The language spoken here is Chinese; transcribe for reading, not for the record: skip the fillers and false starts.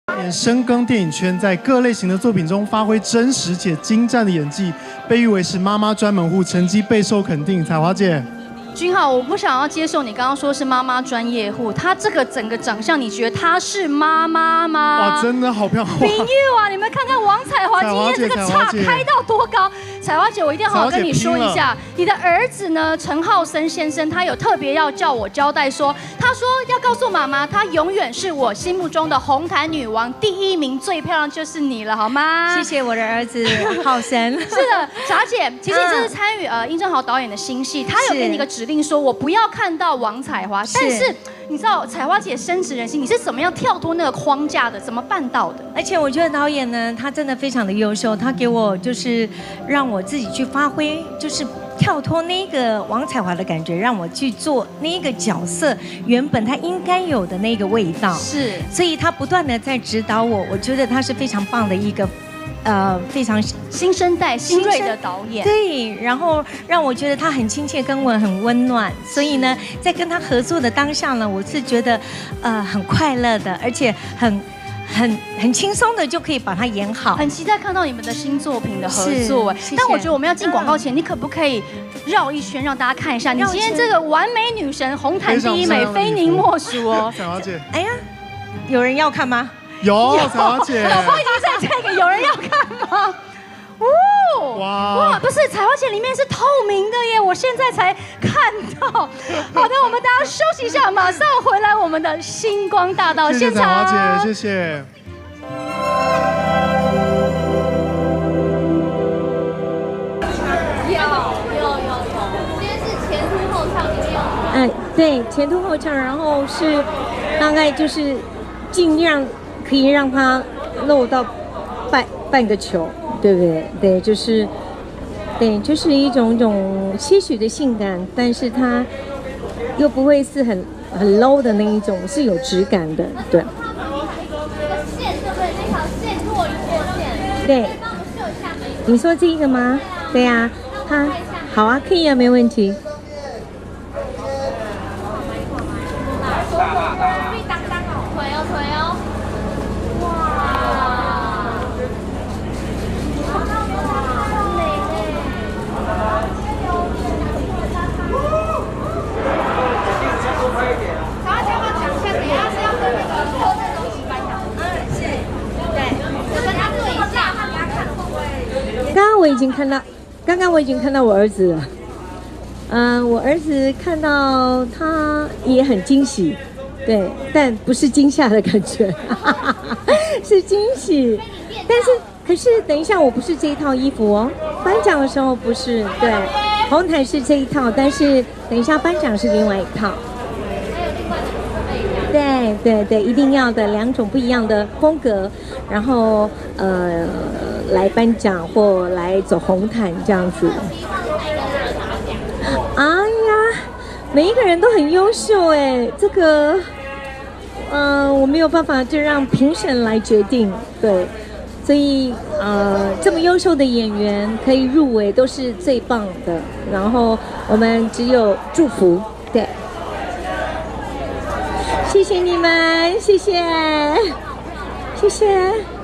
深耕电影圈，在各类型的作品中发挥真实且精湛的演技，被誉为是妈妈专门户，成绩备受肯定。彩华姐。 君浩，我不想要接受你刚刚说是妈妈专业户，她这个整个长相，你觉得她是妈妈吗？ 哇，真的好漂亮！ 林玉啊，你们看看王彩华今天这个叉开到多高？彩华姐，我一定要好好跟你说一下，你的儿子呢，陈浩森先生，他有特别要叫我交代说，他说要告诉妈妈，他永远是我心目中的红毯女王，第1名最漂亮就是你了，好吗？ 谢谢我的儿子浩森。 是的，傻姐，其实你这次参与殷正豪导演的新戏，他有给你一个指令说，我不要看到王彩华，但是你知道彩华姐深植人心，你是怎么样跳脱那个框架的？怎么办到的？ 而且我觉得导演呢，他真的非常的优秀，他给我就是让我自己去发挥，就是跳脱那个王彩华的感觉，让我去做那个角色原本他应该有的那个味道。 是， 所以他不断的在指导我，我觉得他是非常棒的一个。非常新生代新锐的导演， 对，然后让我觉得他很亲切，跟我很温暖，所以呢，在跟他合作的当下呢，我是觉得很快乐的，而且很轻松的就可以把它演好。 很期待看到你们的新作品的合作。但我觉得我们要进广告前，你可不可以绕一圈让大家看一下，你今天这个完美女神红毯第1美，非您莫属哦。 彩华姐， 哎呀，有人要看吗？ 有，彩华姐， 老婆已经在这个，有人要看吗？哦，哇，不是，彩华姐里面是透明的耶，我现在才看到。好的，我们大家休息一下，马上回来我们的星光大道现场。 谢谢彩华姐，谢谢。 有，今天是前凸后翘，里面有。 哎，对，前凸后翘，然后是大概就是尽量。 可以让它露到半个球，对不对？对，就是一种些许的性感，但是它又不会是很 low 的那一种，是有质感的，对。 这个线对不对？那条线若隐若现。 对。 帮我们秀一下眉毛。 你说这个吗？对呀，它好啊，可以啊，没问题。 刚刚我已经看到我儿子了，我儿子看到他也很惊喜，对，但不是惊吓的感觉，是惊喜。可是等一下，我不是这一套衣服哦，颁奖的时候不是，对，红毯是这一套，但是等一下颁奖是另外一套。对，一定要的2种不一样的风格，然后来颁奖或来走红毯这样子。哎呀，每一个人都很优秀哎，这个我没有办法就让评审来决定，对，所以这么优秀的演员可以入围都是最棒的，然后我们只有祝福，对。 谢谢你们，谢谢。